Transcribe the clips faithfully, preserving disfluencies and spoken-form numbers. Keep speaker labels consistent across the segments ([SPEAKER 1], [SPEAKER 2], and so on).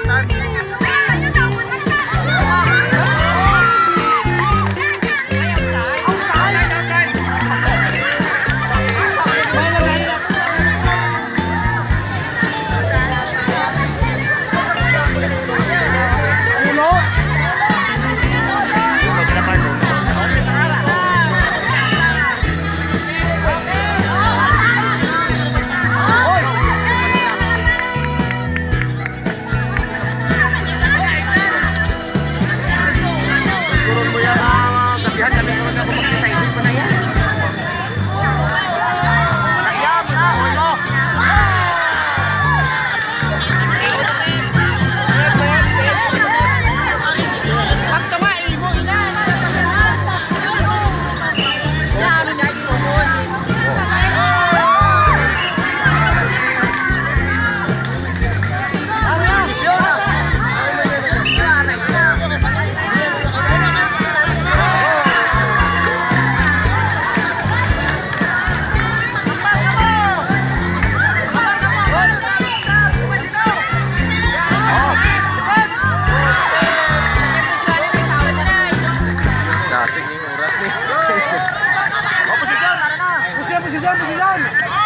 [SPEAKER 1] Posisyon, posisyon!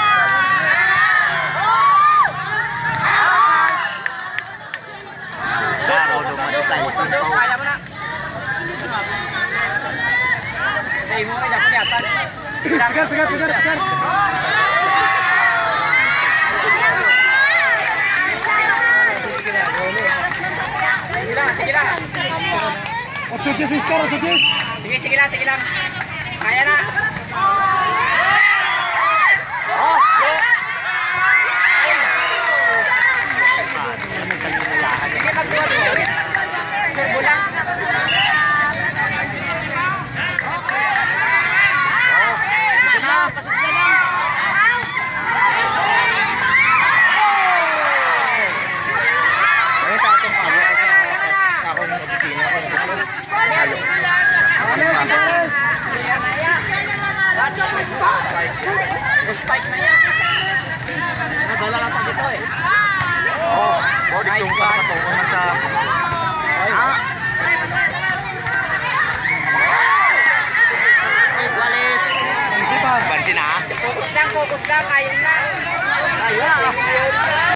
[SPEAKER 1] Kaya mo na! Say mo na, dapat yatan. Pigar, pigar, pigar, pigar! Sige lang, sige lang! Ocho diez, Iskar, ocho diez! Sige, sige lang, sige lang! Kaya na! Spike na yan. Nadala lang sa dito eh. Oh, oh, dito yung patungo na sa... Ah! Walis. Bansin na. Focus lang, focus lang. Kaya na. Kaya.